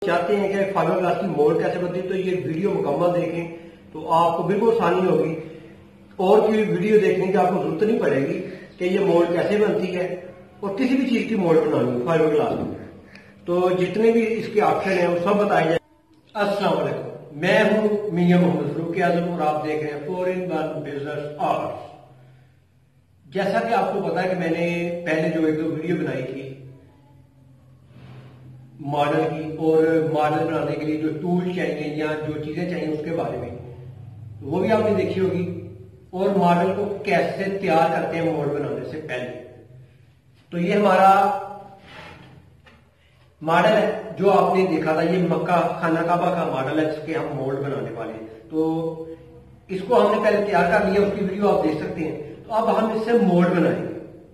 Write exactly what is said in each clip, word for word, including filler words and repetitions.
चाहते हैं कि फाइबर ग्लास की मोल्ड कैसे बनती है, तो ये वीडियो मुकम्मल देखें तो आपको बिल्कुल आसानी होगी। और कोई वीडियो देखने की आपको जरूरत नहीं पड़ेगी कि ये मोल्ड कैसे बनती है और किसी भी चीज की मोल्ड बनानी है फाइबर ग्लास में। तो जितने भी इसके ऑप्शन हैं वो सब बताए जाए। अस्सलाम वालेकुम, मैं हूं मियां मोहम्मद फरूक आजम और आप देख रहे हैं four in one business hours. जैसा कि आपको पता है कि मैंने पहले जो एक दो वीडियो बनाई थी मॉडल की, और मॉडल बनाने के लिए जो टूल चाहिए या जो चीजें चाहिए उसके बारे में, वो भी आपने देखी होगी। और मॉडल को कैसे तैयार करते हैं मोल्ड बनाने से पहले। तो ये हमारा मॉडल है जो आपने देखा था, ये मक्का खाना काबा का मॉडल है जिसके हम मोल्ड बनाने वाले हैं। तो इसको हमने पहले तैयार कर लिया, उसकी वीडियो आप देख सकते हैं। तो अब हम इससे मोल्ड बनाएंगे,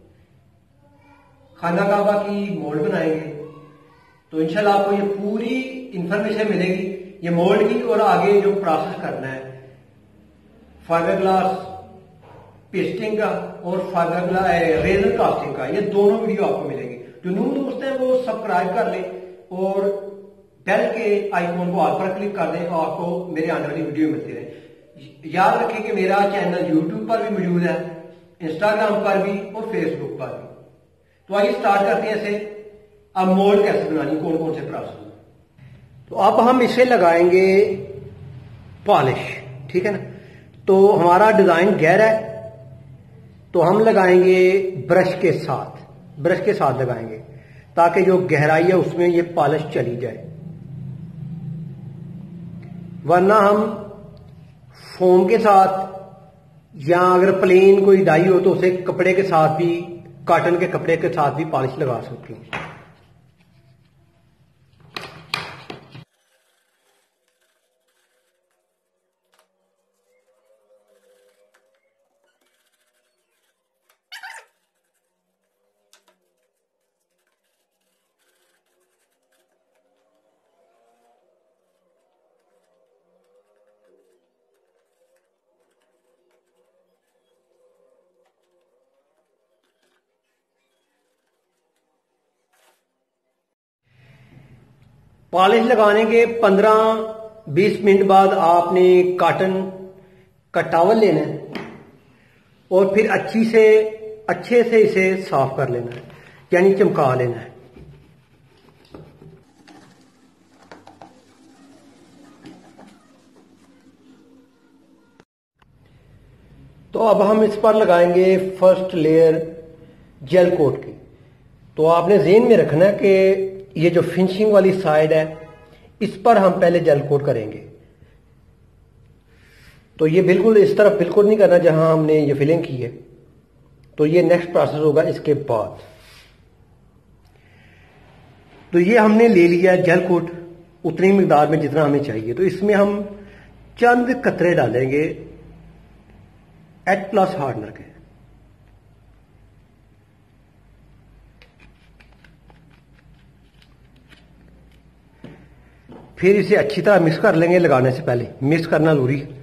खाना काबा की मोल्ड बनाएंगे। तो इंशाल्लाह आपको ये पूरी इंफॉर्मेशन मिलेगी ये मोल्ड की, और आगे जो प्रोसेस करना है फाइबर ग्लास पेस्टिंग का और फाइबर ग्लास रेजर कास्टिंग का, ये दोनों वीडियो आपको मिलेंगे। जो न्यू दोस्त हैं वो सब्सक्राइब कर लें और बेल के आइकॉन को ऑल पर क्लिक कर दें और आपको मेरे आने वाली वीडियो मिलती रहे। याद रखें कि मेरा चैनल यूट्यूब पर भी मौजूद है, इंस्टाग्राम पर भी और फेसबुक पर भी। तो आइए स्टार्ट करते हैं इसे। अब मोल्ड कैसे बनानी, कौन कौन से प्रोसेस। तो अब हम इसे लगाएंगे पॉलिश, ठीक है ना। तो हमारा डिजाइन गहरा है तो हम लगाएंगे ब्रश के साथ, ब्रश के साथ लगाएंगे ताकि जो गहराई है उसमें ये पॉलिश चली जाए। वरना हम फोम के साथ या अगर प्लेन कोई डाई हो तो उसे कपड़े के साथ भी, कॉटन के कपड़े के साथ भी पॉलिश लगा सकते हैं। पॉलिश लगाने के पंद्रह बीस मिनट बाद आपने कॉटन का टॉवल लेना है और फिर अच्छी से अच्छे से इसे साफ कर लेना है, यानी चमका लेना है। तो अब हम इस पर लगाएंगे फर्स्ट लेयर जेल कोट की। तो आपने ज़हन में रखना है कि ये जो फिनिशिंग वाली साइड है इस पर हम पहले जेल कोट करेंगे। तो ये बिल्कुल इस तरफ बिल्कुल नहीं करना जहां हमने ये फिलिंग की है। तो ये नेक्स्ट प्रोसेस होगा इसके बाद। तो ये हमने ले लिया जेल कोट उतनी मिकदार में जितना हमें चाहिए। तो इसमें हम चंद कतरे डालेंगे एच प्लस हार्डनर के। फिर इसे अच्छी तरह मिक्स कर लेंगे। लगाने से पहले मिक्स करना जरूरी है।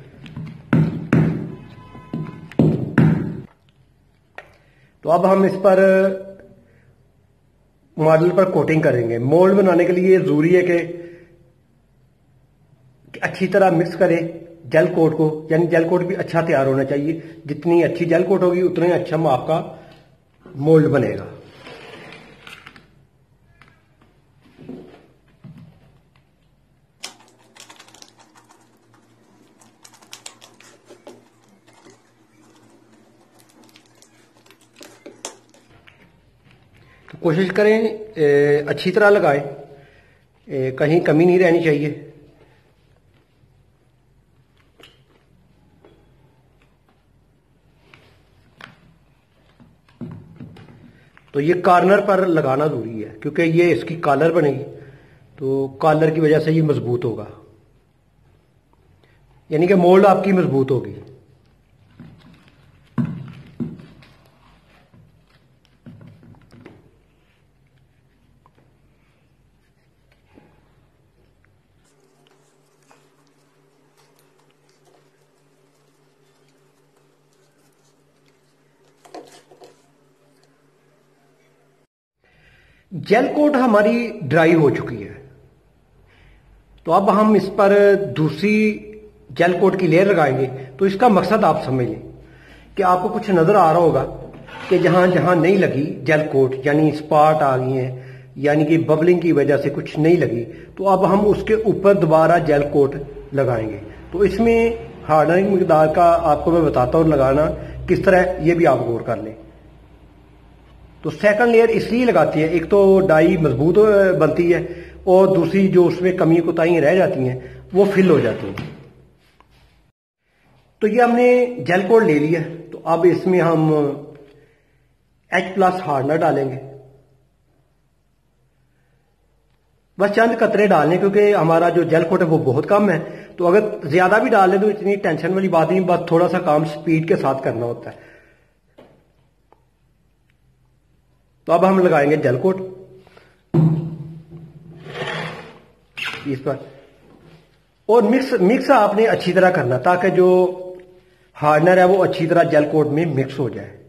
तो अब हम इस पर मॉडल पर कोटिंग करेंगे। मोल्ड बनाने के लिए जरूरी है कि अच्छी तरह मिक्स करें जेल कोट को, यानी जेल कोट भी अच्छा तैयार होना चाहिए। जितनी अच्छी जेल कोट होगी उतना ही अच्छा आपका मोल्ड बनेगा। तो कोशिश करें अच्छी तरह लगाएं, कहीं कमी नहीं रहनी चाहिए। तो ये कॉर्नर पर लगाना जरूरी है क्योंकि ये इसकी कॉलर बनेगी, तो कॉलर की वजह से ये मजबूत होगा, यानी कि मोल्ड आपकी मजबूत होगी। जेल कोट हमारी ड्राई हो चुकी है। तो अब हम इस पर दूसरी जेल कोट की लेयर लगाएंगे। तो इसका मकसद आप समझ लें कि आपको कुछ नजर आ रहा होगा कि जहां जहां नहीं लगी जेल कोट, यानी स्पॉट आ गई हैं, यानी कि बबलिंग की वजह से कुछ नहीं लगी, तो अब हम उसके ऊपर दोबारा जेल कोट लगाएंगे। तो इसमें हार्डनिंग मिकदार का आपको मैं बताता हूं लगाना किस तरह, ये भी आप गौर कर लें। तो सेकंड लेयर इसलिए लगाती है, एक तो डाई मजबूत बनती है और दूसरी जो उसमें कमी कोताहियां रह जाती हैं वो फिल हो जाती हैं। तो ये हमने जेल कोट ले लिया। तो अब इसमें हम एच प्लस हार्डनर डालेंगे, बस चंद कतरे डालने, क्योंकि हमारा जो जेल कोट है वो बहुत कम है। तो अगर ज्यादा भी डाल लें तो इतनी टेंशन वाली बात नहीं, बस थोड़ा सा काम स्पीड के साथ करना होता है। तो अब हम लगाएंगे जेल कोट इस पर, और मिक्स मिक्स आपने अच्छी तरह करना ताकि जो हार्डनर है वो अच्छी तरह जेल कोट में मिक्स हो जाए।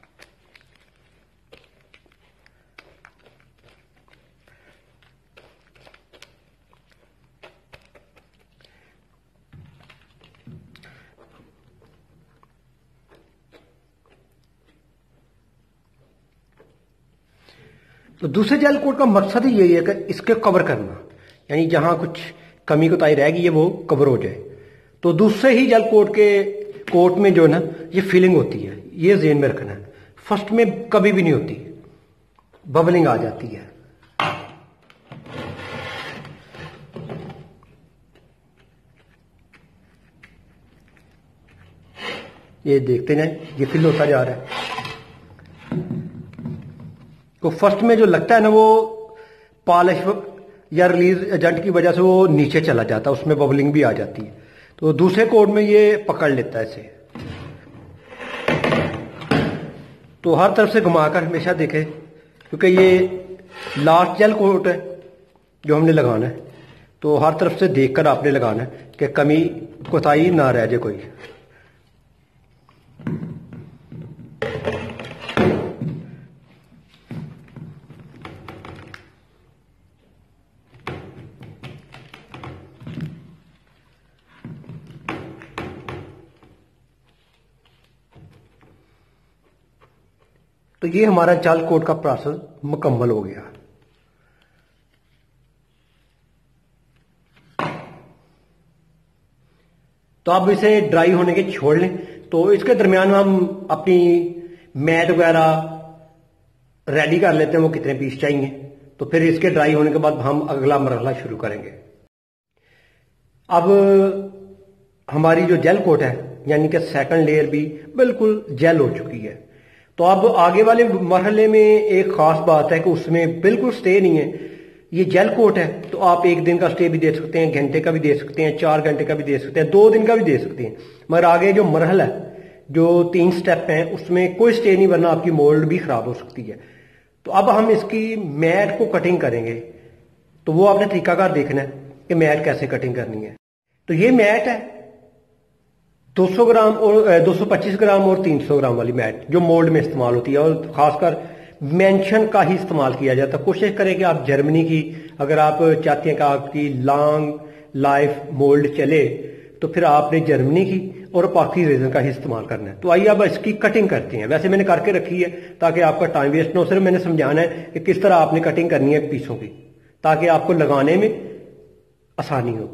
तो दूसरे जेल कोट का मकसद ही यही है कि इसके कवर करना, यानी जहां कुछ कमी कोताही रहेगी ये वो कवर हो जाए। तो दूसरे ही जेल कोट के कोट में जो है ना ये फिलिंग होती है, ये ज़हन में रखना है। फर्स्ट में कभी भी नहीं होती, बबलिंग आ जाती है। ये देखते जाए, ये फिल होता जा रहा है। तो फर्स्ट में जो लगता है ना वो पॉलिश या रिलीज एजेंट की वजह से वो नीचे चला जाता है, उसमें बबलिंग भी आ जाती है। तो दूसरे कोट में ये पकड़ लेता है इसे। तो हर तरफ से घुमाकर हमेशा देखें, क्योंकि ये लास्ट जेल कोट है जो हमने लगाना है। तो हर तरफ से देखकर आपने लगाना है कि कमी कोताही ना रह जाए कोई। तो ये हमारा जेल कोट का प्रोसेस मुकम्मल हो गया। तो आप इसे ड्राई होने के छोड़ लें। तो इसके दरमियान हम अपनी मैट वगैरह रेडी कर लेते हैं, वो कितने पीस चाहिए। तो फिर इसके ड्राई होने के बाद हम अगला मरहला शुरू करेंगे। अब हमारी जो जेल कोट है यानी कि सेकंड लेयर भी बिल्कुल जेल हो चुकी है। तो अब आगे वाले मरहले में एक खास बात है कि उसमें बिल्कुल स्टे नहीं है। ये जेल कोट है तो आप एक दिन का स्टे भी दे सकते हैं, घंटे का भी दे सकते हैं, चार घंटे का भी दे सकते हैं, दो दिन का भी दे सकते हैं। मगर आगे जो मरहला है, जो तीन स्टेप हैं, उसमें कोई स्टे नहीं, वरना आपकी मोल्ड भी खराब हो सकती है। तो अब हम इसकी मैट को कटिंग करेंगे। तो वो आपने तरीकाकार देखना है कि मैट कैसे कटिंग करनी है। तो ये मैट है दो सौ ग्राम और दो सौ पच्चीस ग्राम और तीन सौ ग्राम वाली मैट जो मोल्ड में इस्तेमाल होती है, और खासकर मेंशन का ही इस्तेमाल किया जाता है। कोशिश करें कि आप जर्मनी की, अगर आप चाहते हैं कि आपकी लॉन्ग लाइफ मोल्ड चले, तो फिर आपने जर्मनी की और पाकि रेजन का ही इस्तेमाल करना है। तो आइए अब इसकी कटिंग करते हैं। वैसे मैंने करके रखी है ताकि आपका टाइम वेस्ट ना हो। सिर्फ मैंने समझाना है कि किस तरह आपने कटिंग करनी है पीसों की, ताकि आपको लगाने में आसानी हो।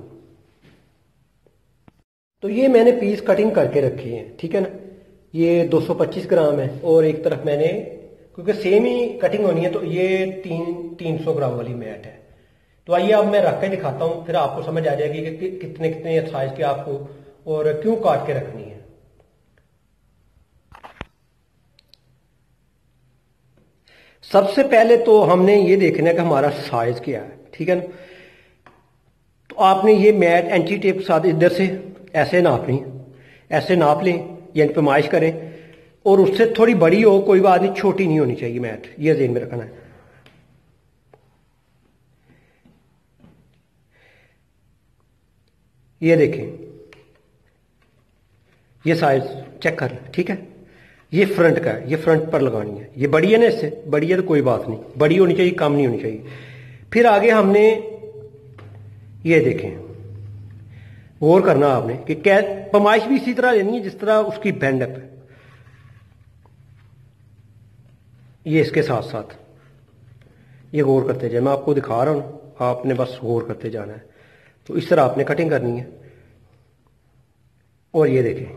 तो ये मैंने पीस कटिंग करके रखी है, ठीक है ना। ये दो सौ पच्चीस ग्राम है और एक तरफ मैंने, क्योंकि सेम ही कटिंग होनी है, तो ये तीन तीन सौ ग्राम वाली मैट है। तो आइए अब मैं रख के दिखाता हूं, फिर आपको समझ आ जाएगी कि कितने कितने साइज की आपको और क्यों काट के रखनी है। सबसे पहले तो हमने ये देखना है कि हमारा साइज क्या है, ठीक है ना। तो आपने ये मैट एंटी टेप के साथ इधर से ऐसे नापनी, ऐसे नाप लें, यानी पैमाइश करें, और उससे थोड़ी बड़ी हो, कोई बात नहीं, छोटी नहीं होनी चाहिए मैट, ये ज़हन में रखना है। ये देखें, ये साइज चेक कर, ठीक है। ये फ्रंट का है, ये फ्रंट पर लगानी है। ये बड़ी है ना, इससे बड़ी है तो कोई बात नहीं, बड़ी होनी चाहिए, कम नहीं होनी चाहिए। फिर आगे हमने ये देखें, गौर करना आपने कि क्या पैमाइश भी इसी तरह लेनी है जिस तरह उसकी बैंड अप है। ये इसके साथ साथ ये गौर करते जाए, मैं आपको दिखा रहा हूं, आपने बस गौर करते जाना है। तो इस तरह आपने कटिंग करनी है। और ये देखें,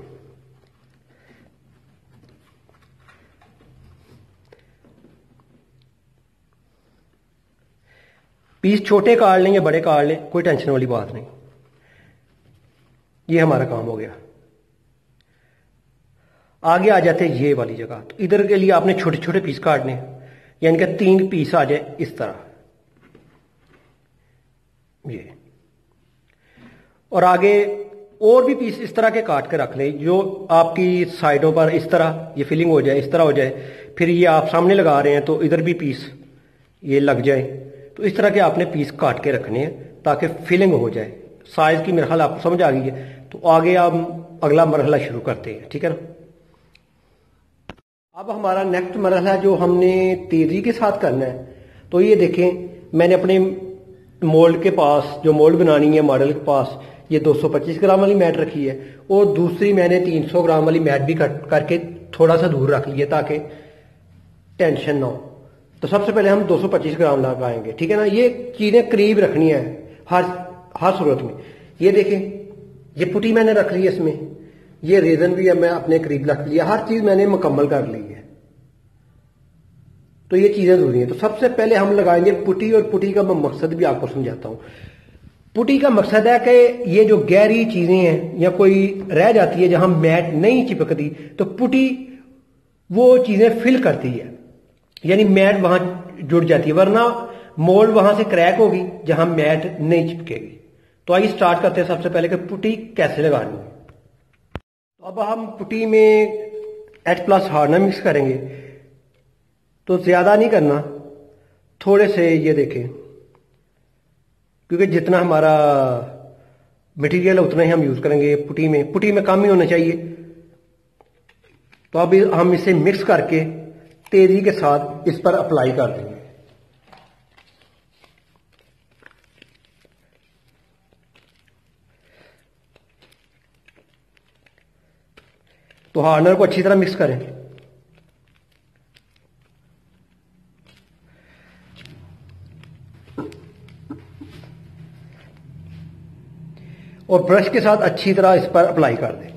पीस छोटे काट लें या बड़े काट लें, कोई टेंशन वाली बात नहीं। ये हमारा काम हो गया। आगे आ जाते हैं ये वाली जगह। तो इधर के लिए आपने छोटे छोटे पीस काटने, यानी कि तीन पीस आ जाए इस तरह, ये। और आगे और भी पीस इस तरह के काट के रख लें, जो आपकी साइडों पर इस तरह ये फिलिंग हो जाए, इस तरह हो जाए। फिर ये आप सामने लगा रहे हैं तो इधर भी पीस ये लग जाए। तो इस तरह के आपने पीस काट के रखने हैं ताकि फिलिंग हो जाए। साइज की मरहला आपको समझ आ गई है। तो आगे आप अगला मरहला शुरू करते हैं, ठीक है ना। अब हमारा नेक्स्ट मरहला जो हमने तेजी के साथ करना है, तो ये देखें, मैंने अपने मोल्ड के पास जो मोल्ड बनानी है मॉडल के पास ये दो सौ पच्चीस ग्राम वाली मैट रखी है, और दूसरी मैंने तीन सौ ग्राम वाली मैट भी कट करके थोड़ा सा दूर रख लिया ताकि टेंशन ना हो। तो सबसे पहले हम दो सौ पच्चीस ग्राम लगाएंगे, ठीक है ना। ये चीजें करीब रखनी है हर हर सूरत में। ये देखें, ये पुटी मैंने रख ली है इसमें, ये रेजन भी है मैं अपने करीब रख लिया, हर चीज मैंने मुकम्मल कर ली है। तो ये चीजें जरूरी हैं। तो सबसे पहले हम लगाएंगे पुटी, और पुटी का मैं मकसद भी आपको समझाता हूं। पुटी का मकसद है कि ये जो गहरी चीजें हैं या कोई रह जाती है जहां मैट नहीं चिपकती, तो पुटी वो चीजें फिल करती है, यानी मैट वहां जुड़ जाती है, वरना मोल्ड वहां से क्रैक होगी जहां मैट नहीं चिपकेगी। तो आइए स्टार्ट करते हैं सबसे पहले कि पुटी कैसे लगानी है। तो अब हम पुटी में एच प्लस हार्डनर मिक्स करेंगे। तो ज्यादा नहीं करना, थोड़े से, ये देखें, क्योंकि जितना हमारा मटेरियल है उतना ही हम यूज करेंगे पुटी में। पुटी में कम ही होना चाहिए। तो अब हम इसे मिक्स करके तेजी के साथ इस पर अप्लाई कर देंगे। तो हार्डनर को अच्छी तरह मिक्स करें। और ब्रश के साथ अच्छी तरह इस पर अप्लाई कर दें।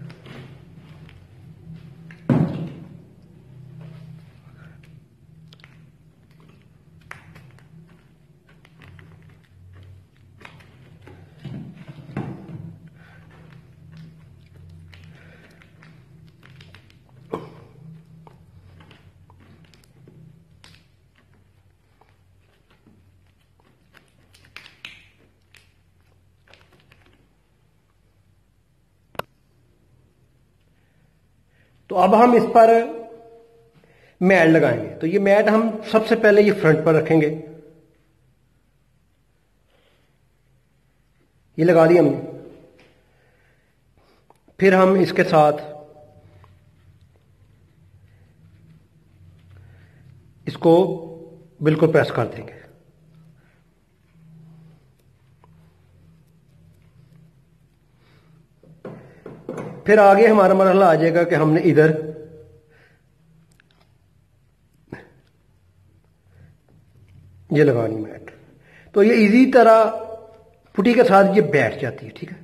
तो अब हम इस पर मैट लगाएंगे। तो ये मैट हम सबसे पहले ये फ्रंट पर रखेंगे, ये लगा दी हमने। फिर हम इसके साथ इसको बिल्कुल प्रेस कर देंगे। फिर आगे हमारा मरहला आ जाएगा कि हमने इधर ये लगानी मैट। तो ये इजी तरह पुटी के साथ ये बैठ जाती है, ठीक है।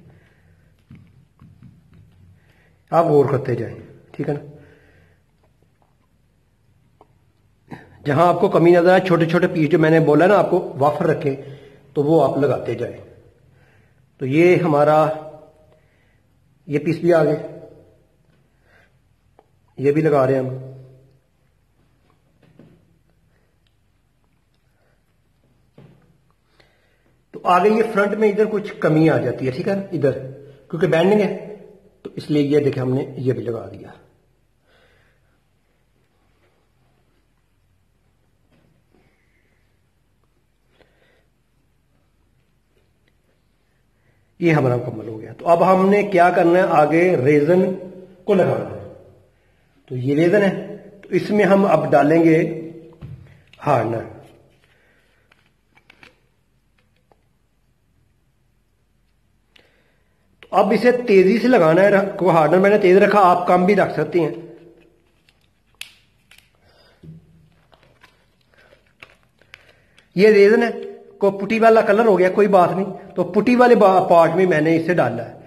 आप गौर करते जाएं, ठीक है ना। जहां आपको कमी नजर आए, छोटे छोटे पीस जो मैंने बोला ना आपको वाफर रखें, तो वो आप लगाते जाएं। तो ये हमारा ये पीस भी आ गए, ये भी लगा रहे हैं हम। तो आगे ये फ्रंट में इधर कुछ कमी आ जाती है, ठीक है, इधर क्योंकि बैंडिंग है, तो इसलिए ये देखें हमने ये भी लगा दिया। ये हमारा मुकम्मल हो गया। तो अब हमने क्या करना है, आगे रेजन को लगाना है। तो ये रेजन है, तो इसमें हम अब डालेंगे हार्डनर। तो अब इसे तेजी से लगाना है, को हार्डनर मैंने तेज रखा, आप कम भी रख सकते हैं। ये रेजन है को पुटी वाला कलर हो गया, कोई बात नहीं, तो पुटी वाले पार्ट में मैंने इसे डाला है।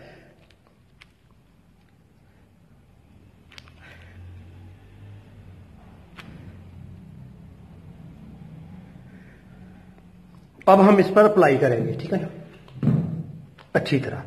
अब हम इस पर अप्लाई करेंगे, ठीक है ना, अच्छी तरह।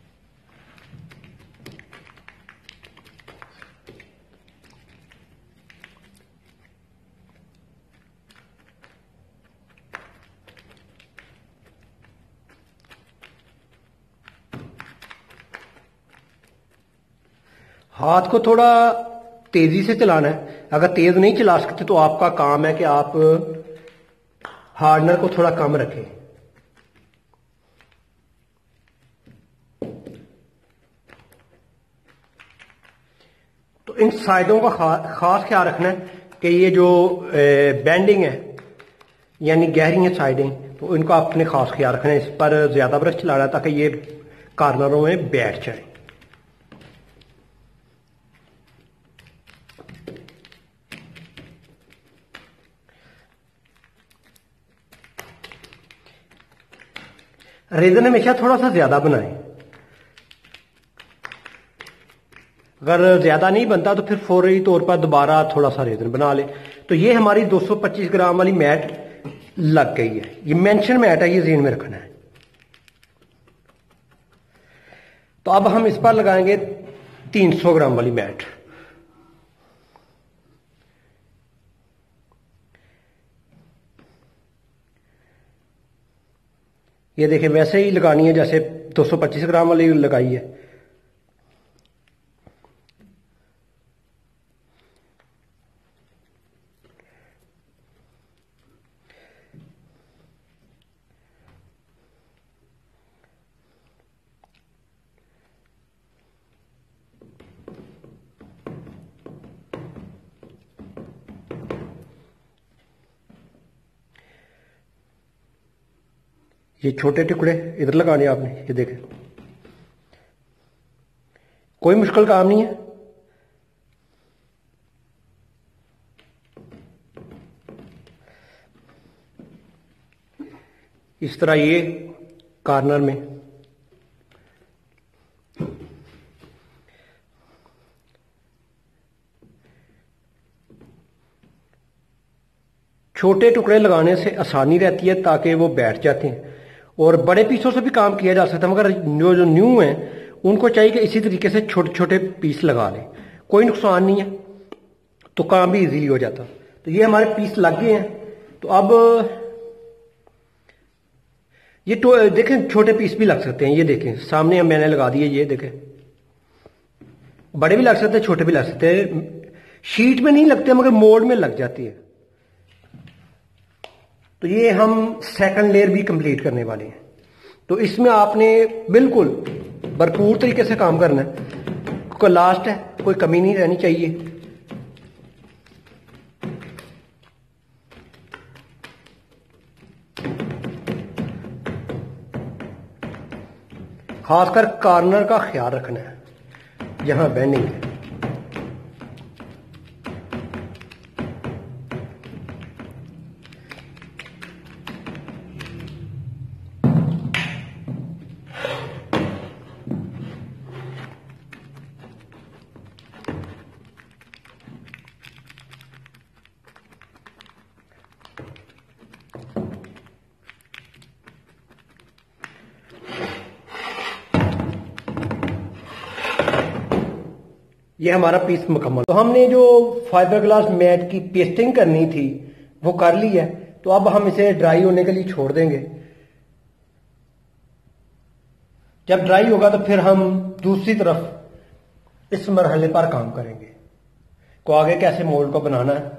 हाथ को थोड़ा तेजी से चलाना है, अगर तेज नहीं चला सकते तो आपका काम है कि आप हार्डनर को थोड़ा कम रखें। तो इन साइडों का खा, खास ख्याल रखना है कि ये जो बेंडिंग है यानी गहरी है साइडें, तो इनका अपने खास ख्याल रखना है। इस पर ज्यादा ब्रश चलाना है ताकि ये कॉर्नरों में बैठ जाए। रेजन हमेशा थोड़ा सा ज्यादा बनाएं, अगर ज्यादा नहीं बनता तो फिर फौरी तौर पर दोबारा थोड़ा सा रेजन बना ले। तो ये हमारी दो सौ पच्चीस ग्राम वाली मैट लग गई है। ये मेंशन मैट है, ये ज़हन में रखना है। तो अब हम इस पर लगाएंगे तीन सौ ग्राम वाली मैट। ये देखिए वैसे ही लगानी है जैसे दो सौ पच्चीस ग्राम वाली लगाई है। ये छोटे टुकड़े इधर लगाने आपने, ये देखें, कोई मुश्किल काम नहीं है। इस तरह ये कॉर्नर में छोटे टुकड़े लगाने से आसानी रहती है ताकि वो बैठ जाते हैं, और बड़े पीसों से भी काम किया जा सकता है, मगर जो जो न्यू हैं उनको चाहिए कि इसी तरीके से छोटे छोटे पीस लगा लें, कोई नुकसान नहीं है, तो काम भी इजीली हो जाता। तो ये हमारे पीस लग गए हैं। तो अब ये तो देखें छोटे पीस भी लग सकते हैं, ये देखें सामने मैंने लगा दिए, ये देखें बड़े भी लग सकते हैं छोटे भी लग सकते हैं, शीट में नहीं लगते मगर मोल्ड में लग जाती है। तो ये हम सेकंड लेयर भी कंप्लीट करने वाले हैं। तो इसमें आपने बिल्कुल भरपूर तरीके से काम करना है, कोई लास्ट है, कोई कमी नहीं रहनी चाहिए। खासकर कॉर्नर का ख्याल रखना है जहां बेंडिंग है। ये हमारा पीस मुकम्मल। तो हमने जो फाइबर ग्लास मैट की पेस्टिंग करनी थी वो कर ली है। तो अब हम इसे ड्राई होने के लिए छोड़ देंगे। जब ड्राई होगा तो फिर हम दूसरी तरफ इस मरहले पर काम करेंगे को आगे कैसे मोल्ड को बनाना है।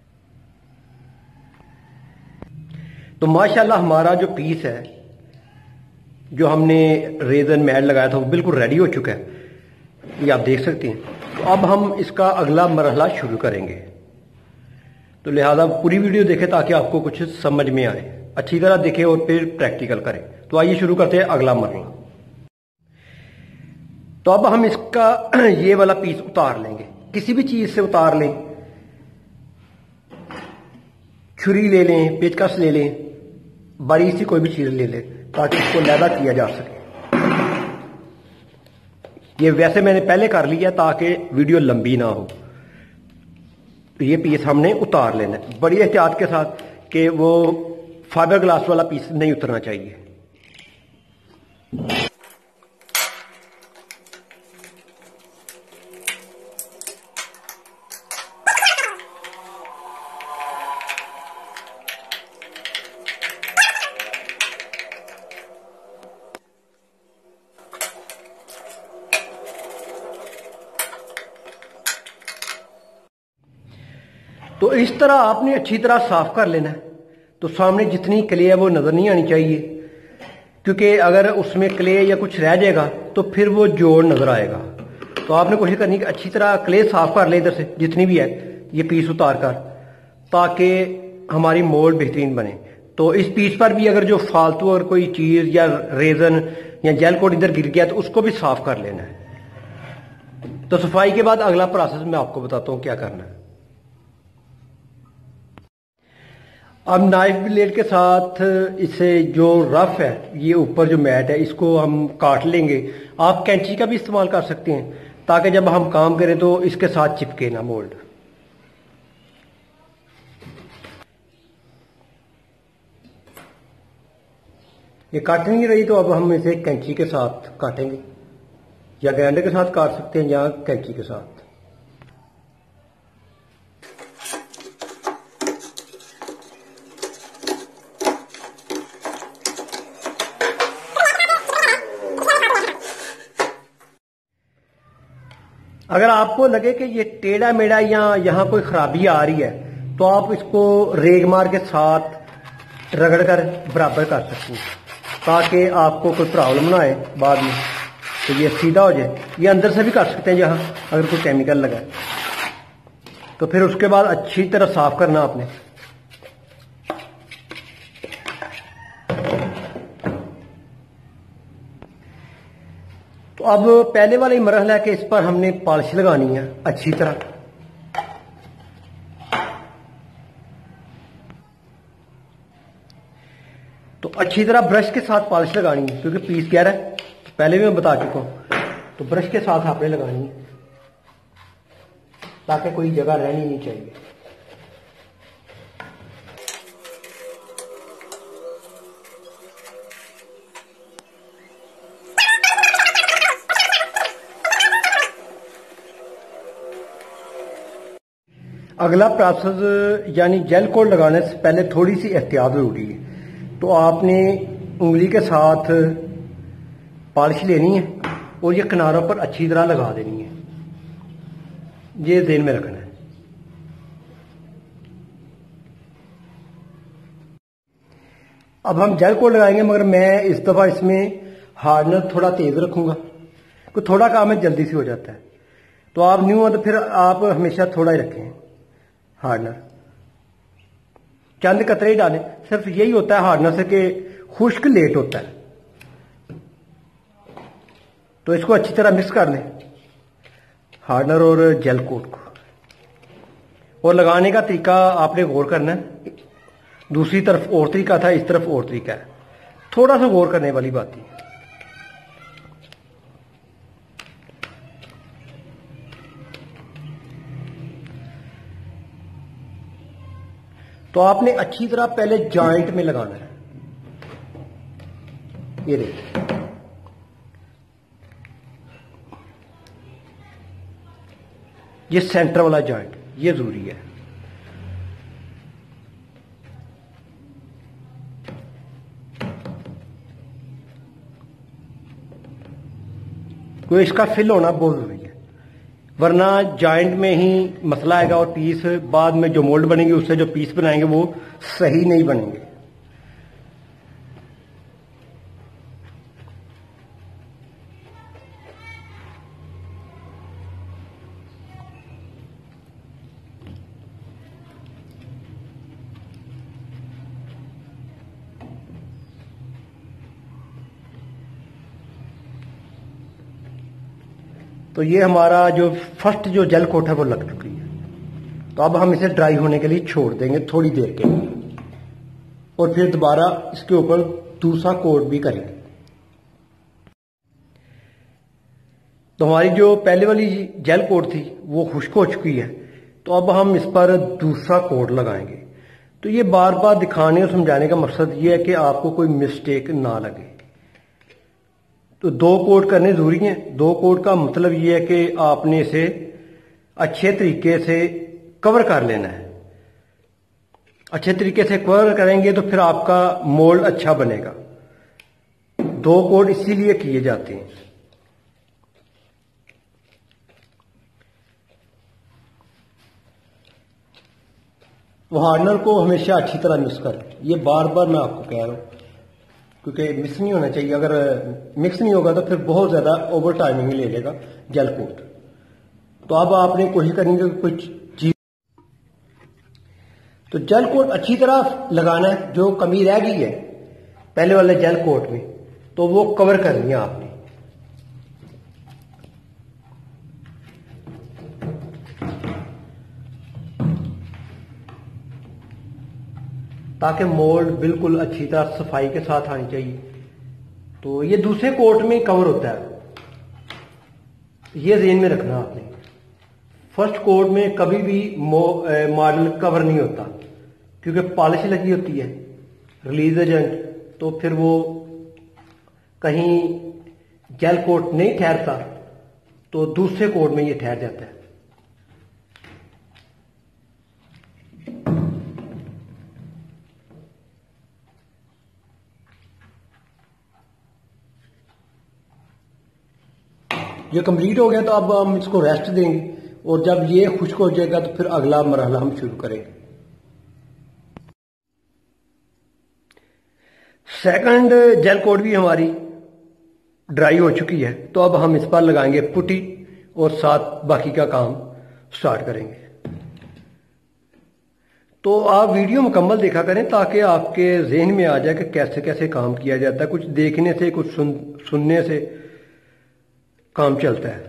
तो माशाल्लाह हमारा जो पीस है जो हमने रेजन मैट लगाया था वो बिल्कुल रेडी हो चुका है, ये आप देख सकते हैं। तो अब हम इसका अगला मरहला शुरू करेंगे। तो लिहाजा पूरी वीडियो देखें ताकि आपको कुछ समझ में आए, अच्छी तरह देखें और फिर प्रैक्टिकल करें। तो आइए शुरू करते हैं अगला मरहला। तो अब हम इसका ये वाला पीस उतार लेंगे, किसी भी चीज से उतार लें, छुरी ले लें, पेचकस ले लें, बड़ी सी कोई भी चीज ले लें ताकि इसको लैदा किया जा सके। ये वैसे मैंने पहले कर लिया ताकि वीडियो लंबी ना हो। तो ये पीस हमने उतार लेना है बड़ी एहतियात के साथ कि वो फाइबर ग्लास वाला पीस नहीं उतरना चाहिए। तो इस तरह आपने अच्छी तरह साफ कर लेना है। तो सामने जितनी क्ले है वो नजर नहीं आनी चाहिए, क्योंकि अगर उसमें क्ले या कुछ रह जाएगा तो फिर वो जोड़ नजर आएगा। तो आपने कोशिश करनी कि अच्छी तरह क्ले साफ कर ले इधर से जितनी भी है, ये पीस उतार कर, ताकि हमारी मोल्ड बेहतरीन बने। तो इस पीस पर भी अगर जो फालतू अगर कोई चीज या रेजन या जेल कोट इधर गिर गया तो उसको भी साफ कर लेना है। तो सफाई के बाद अगला प्रोसेस मैं आपको बताता हूं क्या करना है। अब नाइफ ब्लेड के साथ इसे जो रफ है, ये ऊपर जो मैट है, इसको हम काट लेंगे। आप कैंची का भी इस्तेमाल कर सकते हैं ताकि जब हम काम करें तो इसके साथ चिपके ना मोल्ड। ये काट नहीं रही तो अब हम इसे कैंची के साथ काटेंगे, या ग्राइंडर के साथ काट सकते हैं या कैंची के साथ। अगर आपको लगे कि ये टेढ़ा मेढ़ा या यहां कोई खराबी आ रही है तो आप इसको रेगमार के साथ रगड़ कर बराबर कर सकते हैं ताकि आपको कोई प्रॉब्लम ना आए बाद में, तो ये सीधा हो जाए। ये अंदर से भी कर सकते हैं जहां अगर कोई केमिकल लगा है। तो फिर उसके बाद अच्छी तरह साफ करना आपने। तो अब पहले वाला ही मरहला है कि इस पर हमने पॉलिश लगानी है अच्छी तरह। तो अच्छी तरह ब्रश के साथ पॉलिश लगानी है, क्योंकि पीस गहरा है, तो पहले भी मैं बता चुका हूं। तो ब्रश के साथ आपने लगानी है ताकि कोई जगह रहनी नहीं चाहिए। अगला प्रोसेस यानी जेल कोट लगाने से पहले थोड़ी सी एहतियात जरूरी है। तो आपने उंगली के साथ पॉलिश लेनी है और ये किनारों पर अच्छी तरह लगा देनी है, ये ध्यान में रखना है। अब हम जेल कोट लगाएंगे, मगर मैं इस दफा इसमें हार्डनर थोड़ा तेज रखूंगा, क्योंकि थोड़ा काम है जल्दी से हो जाता है। तो आप न्यू हो तो फिर आप हमेशा थोड़ा ही रखें हार्डनर, चंद कतरे ही डालें। सिर्फ यही होता है हार्डनर से कि खुश्क लेट होता है। तो इसको अच्छी तरह मिक्स कर लें, हार्डनर और जेल कोट को। और लगाने का तरीका आपने गौर करना है। दूसरी तरफ और तरीका था, इस तरफ और तरीका है, थोड़ा सा गौर करने वाली बात है। तो आपने अच्छी तरह पहले जॉइंट में लगाना है। ये देखिए, ये सेंटर वाला जॉइंट, ये जरूरी है। तो इसका फिल होना बहुत जरूरी है, वरना जॉइंट में ही मसला आएगा और पीस बाद में जो मोल्ड बनेंगे उससे जो पीस बनाएंगे वो सही नहीं बनेंगे। तो ये हमारा जो फर्स्ट जो जेल कोट है वो लग चुकी है। तो अब हम इसे ड्राई होने के लिए छोड़ देंगे थोड़ी देर के लिए, और फिर दोबारा इसके ऊपर दूसरा कोट भी करेंगे। तो हमारी जो पहले वाली जेल कोट थी वो खुश्क हो चुकी है। तो अब हम इस पर दूसरा कोट लगाएंगे। तो ये बार बार दिखाने और समझाने का मकसद ये है कि आपको कोई मिस्टेक ना लगे। तो दो कोट करने जरूरी हैं। दो कोट का मतलब ये है कि आपने इसे अच्छे तरीके से कवर कर लेना है। अच्छे तरीके से कवर करेंगे तो फिर आपका मोल्ड अच्छा बनेगा। दो कोट इसीलिए किए जाते हैं। तो हार्डनर को हमेशा अच्छी तरह मिक्स करें। ये बार बार मैं आपको कह रहा हूं, क्योंकि मिक्स नहीं होना चाहिए। अगर मिक्स नहीं होगा तो फिर बहुत ज्यादा ओवर टाइमिंग ले लेगा जेल कोट। तो अब आपने कोशिश करनी है कुछ चीज। तो जेल कोट अच्छी तरह लगाना है। जो कमी रह गई है पहले वाले जेल कोट में, तो वो कवर करनी है आपने। ताकि मोल्ड बिल्कुल अच्छी तरह सफाई के साथ आनी चाहिए। तो ये दूसरे कोट में कवर होता है, ये ज़हन में रखना आपने। फर्स्ट कोट में कभी भी मॉडल कवर नहीं होता, क्योंकि पॉलिश लगी होती है, रिलीज एजेंट। तो फिर वो कहीं जेल कोट नहीं ठहरता, तो दूसरे कोट में ये ठहर जाता है। ये कंप्लीट हो गया। तो अब हम इसको रेस्ट देंगे, और जब ये खुश्क हो जाएगा तो फिर अगला मरहला हम शुरू करेंगे। सेकंड जेल कोट भी हमारी ड्राई हो चुकी है। तो अब हम इस पर लगाएंगे पुट्टी, और साथ बाकी का काम स्टार्ट करेंगे। तो आप वीडियो मुकम्मल देखा करें ताकि आपके जहन में आ जाए कि कैसे कैसे काम किया जाता है। कुछ देखने से, कुछ सुन, सुनने से काम चलता है।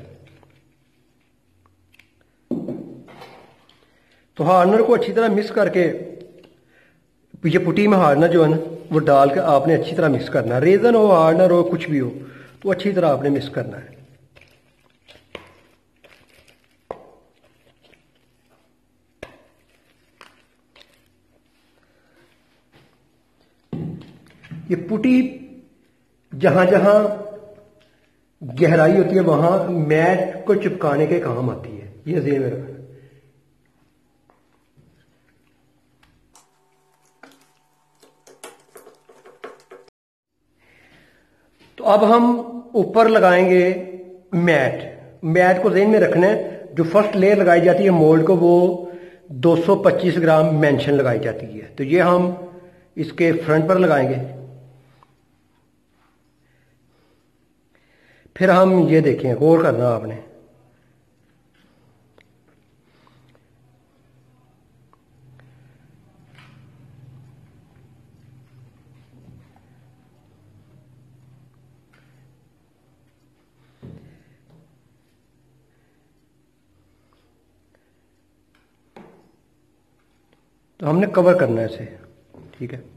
तो हार्डनर को अच्छी तरह मिक्स करके, ये पुट्टी में हार्डनर जो है ना वो डाल के आपने अच्छी तरह मिक्स करना है। रेजन हो, हार्डनर हो, कुछ भी हो, तो अच्छी तरह आपने मिक्स करना है। ये पुट्टी जहां जहां गहराई होती है वहां मैट को चिपकाने के काम आती है, ये ज़हन में रखना। तो अब हम ऊपर लगाएंगे मैट। मैट को ज़हन में रखना है, जो फर्स्ट लेयर लगाई जाती है मोल्ड को, वो दो सौ पच्चीस ग्राम मेंशन लगाई जाती है। तो ये हम इसके फ्रंट पर लगाएंगे। फिर हम ये देखें, गौर करना आपने, तो हमने कवर करना है इसे, ठीक है।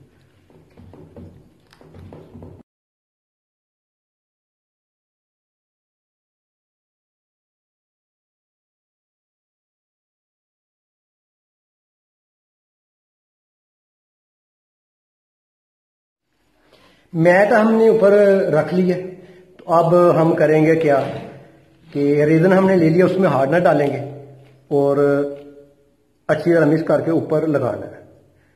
मैट हमने ऊपर रख लिया। तो अब हम करेंगे क्या कि रेजन हमने ले लिया, उसमें हार्डनर डालेंगे और अच्छी तरह मिक्स करके ऊपर लगाना है।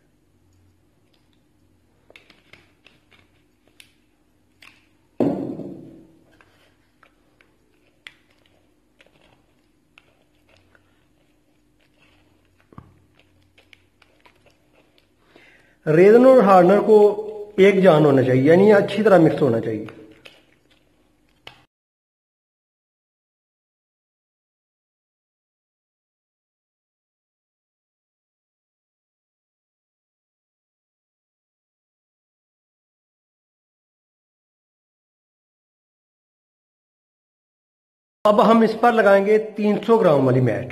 रेजन और हार्डनर को एक जान होना चाहिए, यानी अच्छी तरह मिक्स होना चाहिए। अब हम इस पर लगाएंगे तीन सौ ग्राम वाली मैट।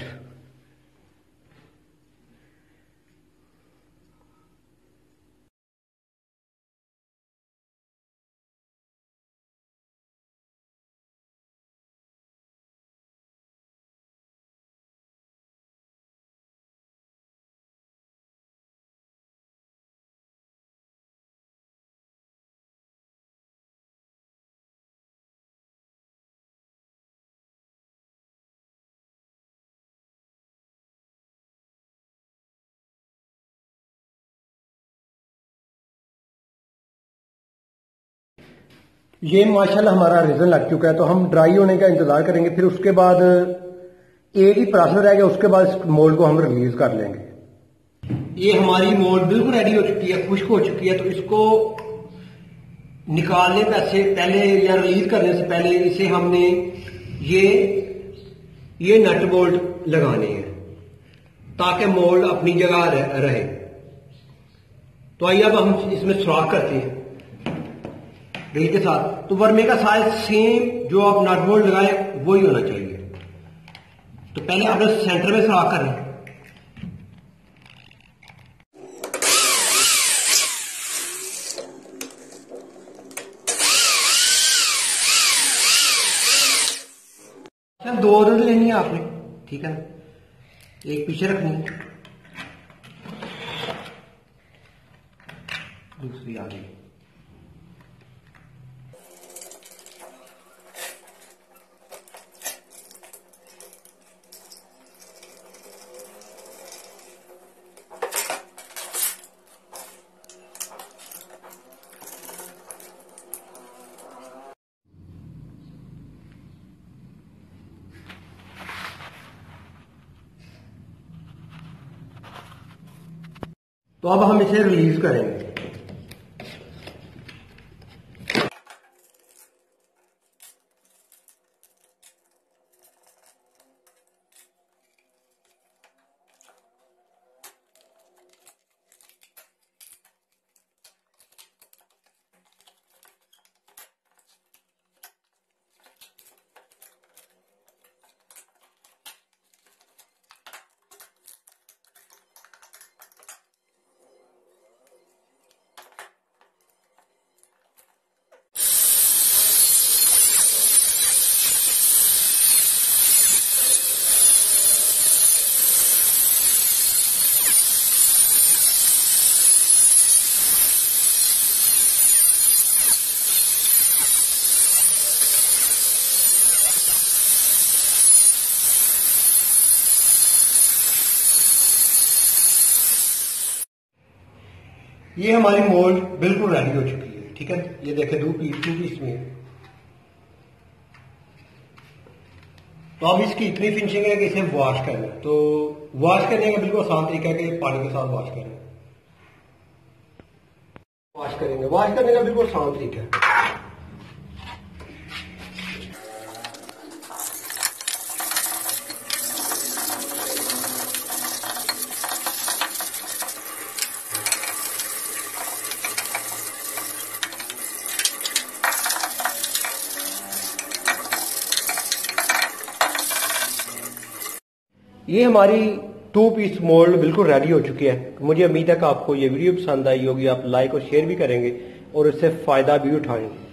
ये माशाल्लाह हमारा रिजन लग चुका है, तो हम ड्राई होने का इंतजार करेंगे। फिर उसके बाद एक ही प्रोसेस रहेगा, उसके बाद इस मोल्ड को हम रिलीज कर लेंगे। ये हमारी मोल्ड बिल्कुल रेडी हो चुकी है, खुश्क हो चुकी है। तो इसको निकालने से पहले या रिलीज करने से पहले इसे हमने ये ये नट बोल्ट लगाने हैं ताकि मोल्ड अपनी जगह रहे। तो आइए अब हम इसमें सुराख करते हैं ड्रिल के साथ। तो वर्मे का साइज सेम जो आप नट बोल्ट लगाए वही होना चाहिए। तो पहले आपने सेंटर में सुराख करना। दो रील लेनी है आपने, ठीक है ना, एक पीछे रखनी है, दूसरी आगे। तो अब हम इसे रिलीज करेंगे। ये हमारी मोल्ड बिल्कुल रेडी हो चुकी है, ठीक है। ये देखें दो पीस टू पीस में। तो अब इसकी इतनी फिनिशिंग है कि इसे वॉश करना है। तो वॉश करने का बिल्कुल आसान तरीका है कि पानी के साथ वॉश करें। वॉश करेंगे, वॉश करने का बिल्कुल आसान तरीका है। ये हमारी टू पीस मोल्ड बिल्कुल रेडी हो चुकी है। मुझे उम्मीद है कि आपको ये वीडियो पसंद आई होगी। आप लाइक और शेयर भी करेंगे और इससे फायदा भी उठाएंगे।